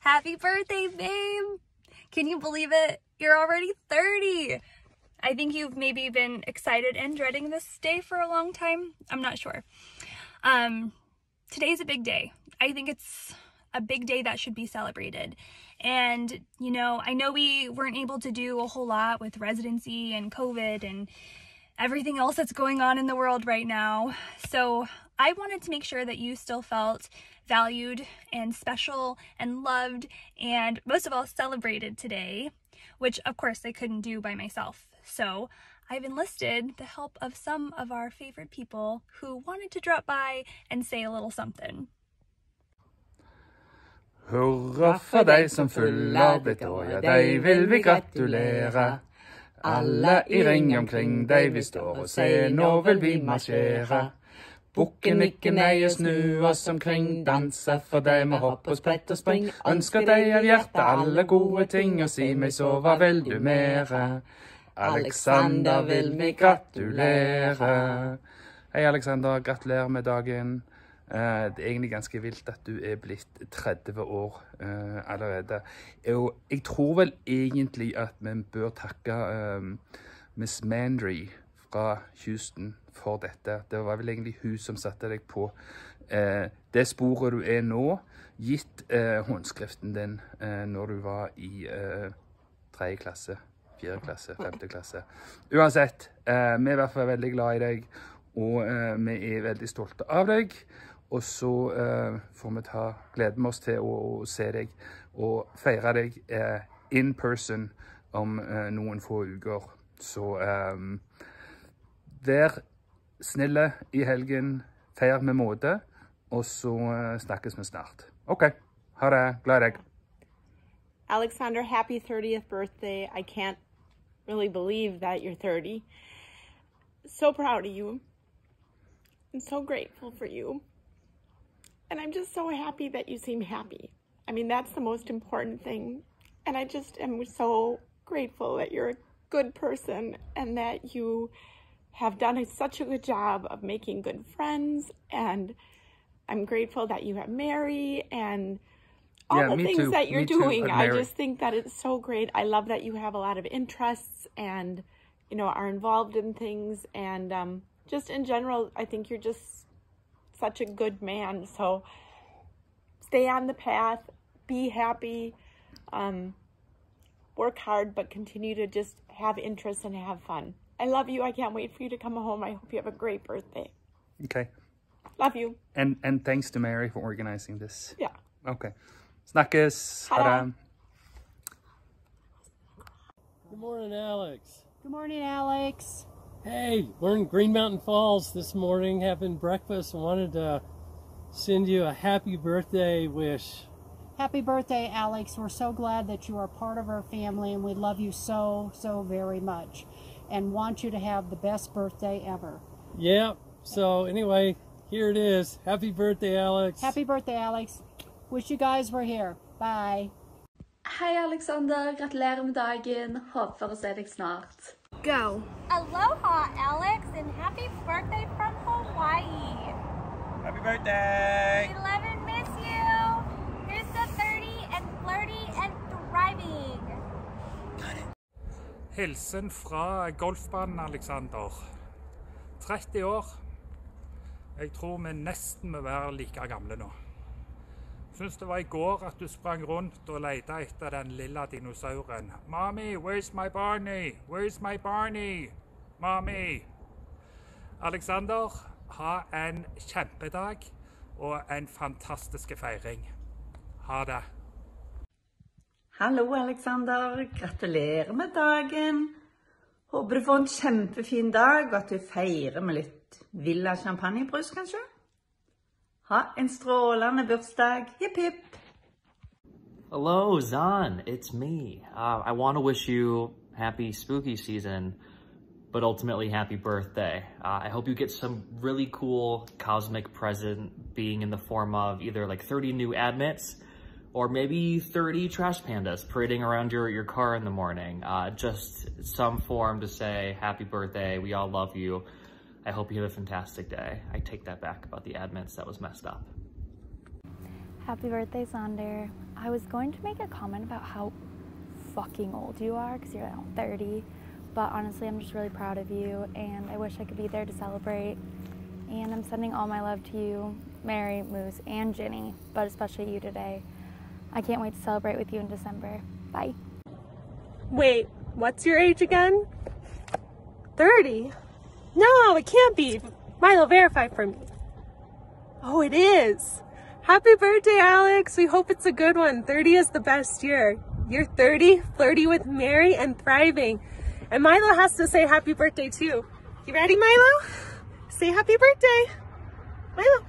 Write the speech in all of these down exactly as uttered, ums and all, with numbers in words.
Happy birthday, babe! Can you believe it? You're already thirty! I think you've maybe been excited and dreading this day for a long time. I'm not sure. Um, today's a big day. I think it's a big day that should be celebrated. And, you know, I know we weren't able to do a whole lot with residency and COVID and everything else that's going on in the world right now. So I wanted to make sure that you still felt valued and special and loved and most of all celebrated today, which of course I couldn't do by myself. So I've enlisted the help of some of our favorite people who wanted to drop by and say a little something. Hurra for deg som fyller ditt år, ja, deg vil vi gratulere. Alle i ring omkring deg vi står og ser, nå vil vi marsjere. Bukken ikke nei og snu oss omkring, danse for deg med hopp og sprett og spring. Ønsker deg av hjertet alle gode ting, og si meg så, hva vil du mere? Aleksander vil vi gratulere. Hei Aleksander, gratulerer med dagen. Uh, det er egentlig ganske vilt at du er blitt tretti år uh, allerede. Og jeg tror vel egentlig at vi bør takke um, Miss Mandry fra Houston for dette. Det var vel egentlig hun som satte deg på uh, det sporet du er nå, gitt uh, håndskriften din uh, når du var i uh, tredje klasse, fjerde klasse, femte klasse. Uansett, uh, vi er i hvert fall veldig glad i deg, og uh, vi er veldig stolte av deg. Og så uh, får vi ta, glede med oss til å, å se deg og feire deg uh, in person om uh, noen få uker. Så um, vær snille i helgen, feir med måte, og så uh, snakkes vi snart. Ok, ha det, glad i deg. Aleksander, happy thirtieth birthday. I can't really believe that you're thirty. So proud of you. I'm so grateful for you. And I'm just so happy that you seem happy. I mean, that's the most important thing. And I just am so grateful that you're a good person and that you have done a, such a good job of making good friends. And I'm grateful that you have Mary and all yeah, the things too. that you're me doing. Too, I just think that it's so great. I love that you have a lot of interests and, you know, are involved in things. And um, just in general, I think you're just such a good man. So stay on the path, be happy, um, work hard, but continue to just have interests and have fun. I love you. I can't wait for you to come home. I hope you have a great birthday. Okay. Love you. And and thanks to Mary for organizing this. Yeah. Okay. Snakkes. Ha det. Good morning, Alex. Good morning, Alex. Hey, we're in Green Mountain Falls this morning having breakfast and wanted to send you a happy birthday wish. Happy birthday, Alex. We're so glad that you are part of our family and we love you so, so very much and want you to have the best birthday ever. Yeah, so anyway, here it is. Happy birthday, Alex. Happy birthday, Alex. Wish you guys were here. Bye. Hei Aleksander, gratulerer med dagen. Håper å se deg snart. Go! Aloha, Alex, and happy birthday from Hawaii. Happy birthday! We love and miss you. Here's to thirty and flirty and thriving. Hilsen fra golfbanen, Aleksander. tretti år. Jeg tror vi nesten må være like gamle nå. Synes det var i går at du sprang rundt og lette etter den lilla dinosauren. Mommy, where's my Barney? Where's my Barney? Mommy. Aleksander, ha en kjempedag og en fantastisk feiring. Ha det. Hallo Aleksander, gratulerer med dagen. Håper du får en kjempefin dag og at du feirer med litt villa champagnebrus kanskje? Ha en strålende bursdag. Hipp hipp. Hello, Zahn. It's me. Uh, I want to wish you happy spooky season, but ultimately happy birthday. Uh, I hope you get some really cool cosmic present being in the form of either like thirty new admits or maybe thirty trash pandas parading around your, your car in the morning. Uh, just some form to say happy birthday. We all love you. I hope you have a fantastic day. I take that back about the admins. That was messed up. Happy birthday, Sander. I was going to make a comment about how fucking old you are because you're like thirty, but honestly I'm just really proud of you and I wish I could be there to celebrate. And I'm sending all my love to you, Mary, Moose, and Ginny, but especially you today. I can't wait to celebrate with you in December. Bye. Wait, what's your age again? thirty? No, it can't be. Milo, verify for me. Oh, it is. Happy birthday, Alex. We hope it's a good one. thirty is the best year. You're thirty, flirty with Mary, and thriving. And Milo has to say happy birthday too. You ready, Milo? Say happy birthday. Milo.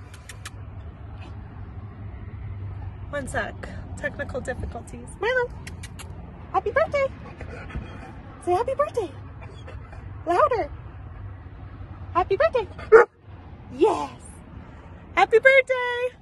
One sec. Technical difficulties. Milo. Happy birthday. Say happy birthday. Louder. Happy birthday. Yes. Happy birthday.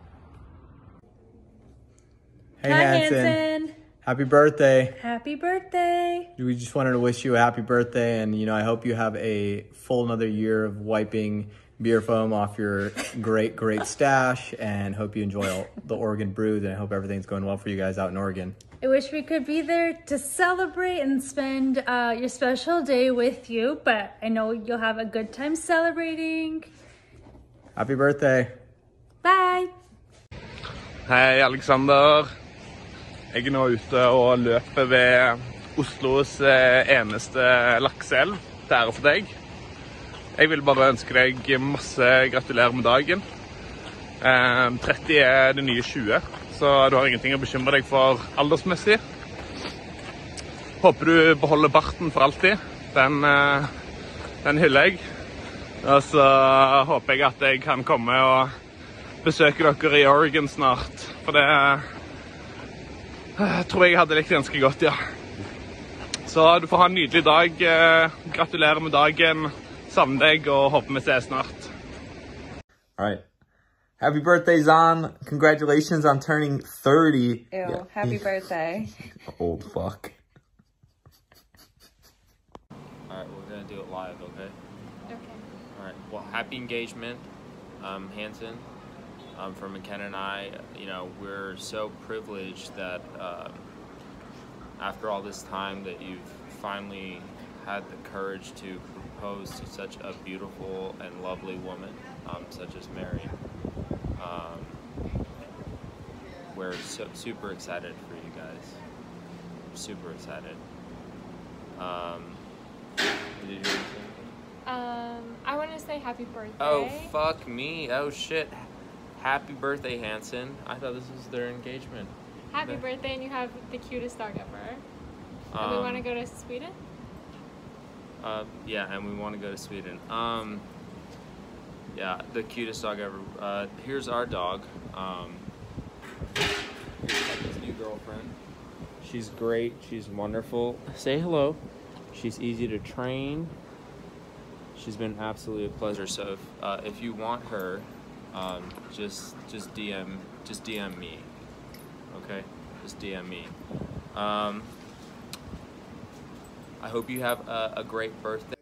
Hey, Hi, Hanson. Hanson. Happy birthday. Happy birthday. We just wanted to wish you a happy birthday, and you know, I hope you have a full another year of wiping beer foam off your great, great stash, and hope you enjoy all the Oregon brews, and I hope everything's going well for you guys out in Oregon. I wish we could be there to celebrate and spend uh, your special day with you, but I know you'll have a good time celebrating. Happy birthday. Bye. Hei, Aleksander. Jeg er nå ute og løper ved Oslos eneste lakseelv, til ære for deg. Jeg vil bare ønske deg masse gratulerer med dagen. tretti er det nye tjue, så du har ingenting å bekymre deg for aldersmessig. Håper du beholder barten for alltid. Den, den hyller jeg. Og så håper jeg at jeg kan komme og besøke dere i Oregon snart, for det tror jeg hadde likt ganske godt, ja. Så du får ha en nydelig dag. Gratulerer med dagen. Savner deg og håper vi ses snart. All right. Happy birthday, Zan. Congratulations on turning thirty. Ew, yeah. Happy birthday. Old fuck. All right, we're going to do it live, okay? Okay. All right, well, happy engagement, um, Hanson. Um, for McKenna and I, you know, we're so privileged that uh, after all this time that you've finally had the courage to propose to such a beautiful and lovely woman, um, such as Mary. Um, we're so, super excited for you guys. Super excited. Um, did you hear anything? Um, I want to say happy birthday. Oh, fuck me. Oh, shit. Happy birthday, Hanson. I thought this was their engagement. Happy Okay. birthday, and you have the cutest dog ever. Um, and we want to go to Sweden? Uh, yeah, and we want to go to Sweden. Um, yeah, the cutest dog ever. Uh, here's our dog. Um, here's Peppa's new girlfriend. She's great. She's wonderful. Say hello. She's easy to train. She's been absolutely a pleasure. So if, uh, if you want her, um, just just D M just D M me. Okay, just D M me. Um, I hope you have a, a great birthday.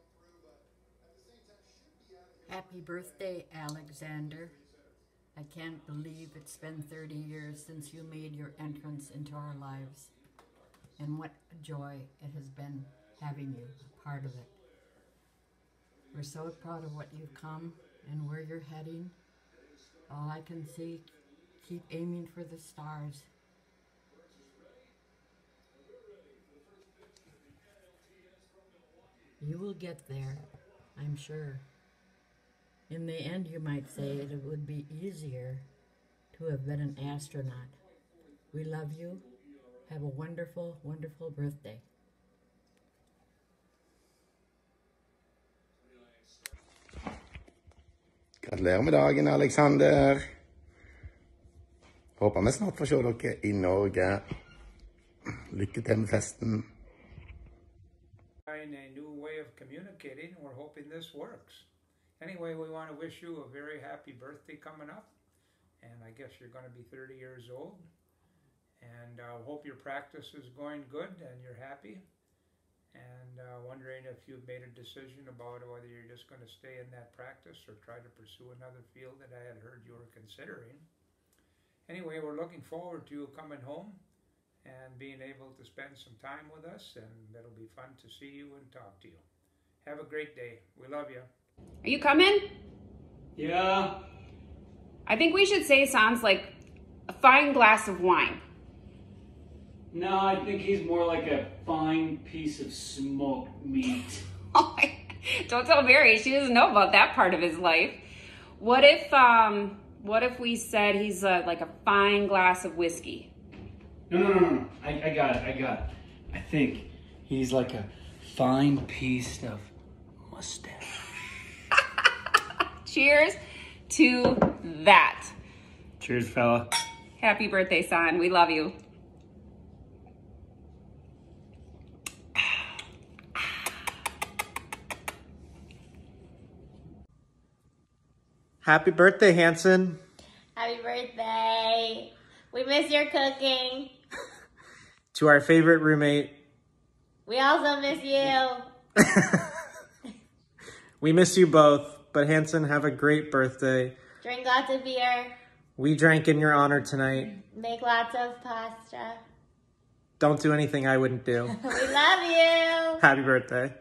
Happy birthday, Alexander. I can't believe it's been thirty years since you made your entrance into our lives. And what a joy it has been having you a part of it. We're so proud of what you've come and where you're heading. All I can see, keep aiming for the stars. You will get there, I'm sure. In the end, you might say it would be easier to have been an astronaut. We love you. Have a wonderful, wonderful birthday. Gratulerer med dagen, Aleksander. Håper vi snart får se dere i Norge. Lykke til med festen. A new way of communicating. We're hoping this works. Anyway, we want to wish you a very happy birthday coming up. And I guess you're going to be thirty years old. And I uh, hope your practice is going good and you're happy. And uh, wondering if you've made a decision about whether you're just going to stay in that practice or try to pursue another field that I had heard you were considering. anyway, we're looking forward to you coming home and being able to spend some time with us, and it'll be fun to see you and talk to you. Have a great day. We love you. Are you coming? Yeah. I think we should say sounds like a fine glass of wine. No, I think he's more like a fine piece of smoked meat. Don't tell Mary, she doesn't know about that part of his life. What if, um, what if we said he's uh, like a fine glass of whiskey? No, no, no, no, no. I, I got it, I got it. I think he's like a fine piece of mustache. Cheers to that. Cheers, fella. Happy birthday, son. We love you. Happy birthday, Hanson. Happy birthday. We miss your cooking. To our favorite roommate. We also miss you. We miss you both, but Hanson, have a great birthday. Drink lots of beer. We drank in your honor tonight. Make lots of pasta. Don't do anything I wouldn't do. We love you. Happy birthday.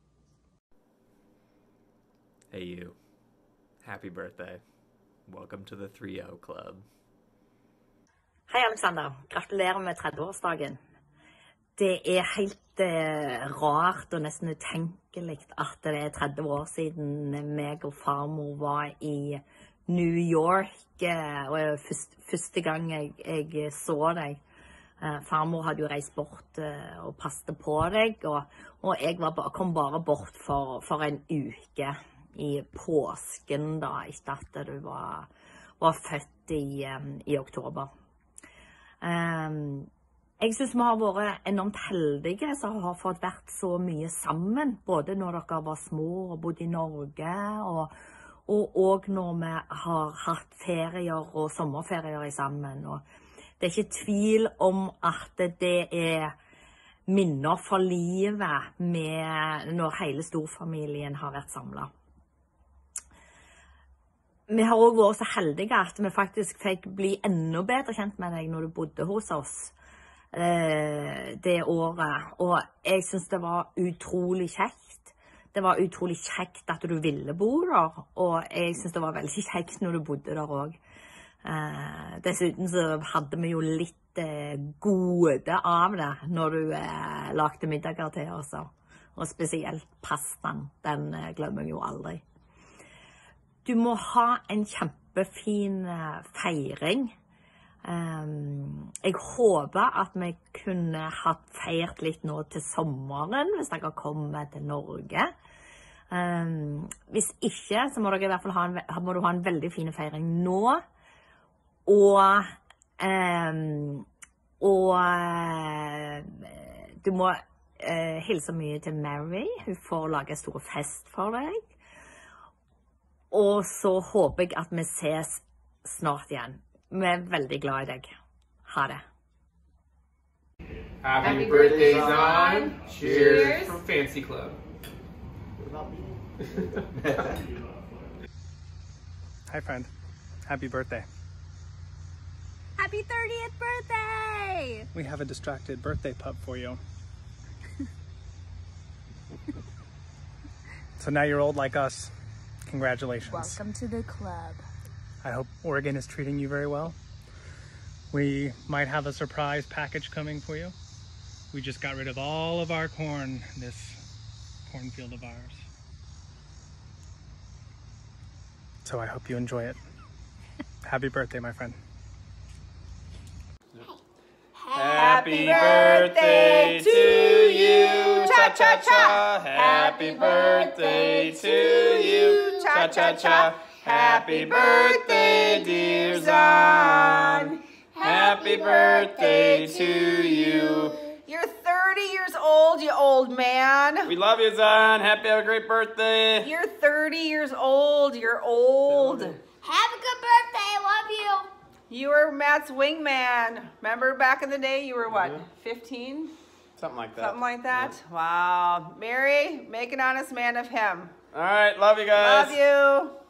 Hey you. Happy birthday. Welcome to the three oh Club. Hei Aleksander, gratulerer med tretti-årsdagen. Det er helt eh, rart og nesten utenkelig at det er tretti år siden meg og farmor var i New York, eh, og først, første gang jeg, jeg så deg. Eh, farmor hadde jo reist bort eh, og passet på deg, og, og jeg var, kom bare bort for, for en uke i påsken da, etter at du var, var født i, um, i oktober. Um, jeg synes vi har vært enormt heldige som har fått vært så mye sammen, både når dere var små og bodde i Norge, og, og, og når vi har hatt ferier og sommerferier sammen. Og det er ikke tvil om at det er minner for livet med når hele storfamilien har vært samlet. Vi har også vært så heldige at vi faktisk fikk bli enda bedre kjent med deg når du bodde hos oss eh, det året. Og jeg synes det var utrolig kjekt. Det var utrolig kjekt at du ville bo der, og jeg synes det var veldig kjekt når du bodde der også. Eh, dessuten så hadde vi jo litt eh, gode av det når du eh, lagde middager til oss. Og spesielt pastaen, den eh, glemmer jeg jo aldri. Du må ha en kjempefin feiring. Um, jeg håper at vi kunne ha feirt litt nå til sommeren, hvis dere kommer til Norge. Um, hvis ikke, så må, dere i hvert fall ha en, må du ha en veldig fin feiring nå. Og, um, og du må uh, hilse mye til Mary. Hun får lage en stor fest for deg. Og så håper jeg at vi ses snart igjen. Vi er veldig glad i deg. Ha det. Happy, Happy birthday, Zon. Cheers, Cheers from Fancy Club. Hi, friend. Happy birthday. Happy thirtieth birthday! We have a distracted birthday pup for you. So now you're old like us. Congratulations. Welcome to the club. I hope Oregon is treating you very well. We might have a surprise package coming for you. We just got rid of all of our corn, this cornfield of ours. So I hope you enjoy it. Happy birthday, my friend. Happy birthday to you, cha-cha-cha. Happy birthday to you, cha-cha-cha. Happy birthday, dear Zon. Happy birthday to you. You're thirty years old, you old man. We love you, Zon. Happy, have a great birthday. You're thirty years old, you're old. Have a good birthday, I love you. You were Matt's wingman. Remember back in the day, you were what, fifteen? Something like that. Something like that? Yeah. Wow. Mary, make an honest man of him. All right, love you guys. Love you.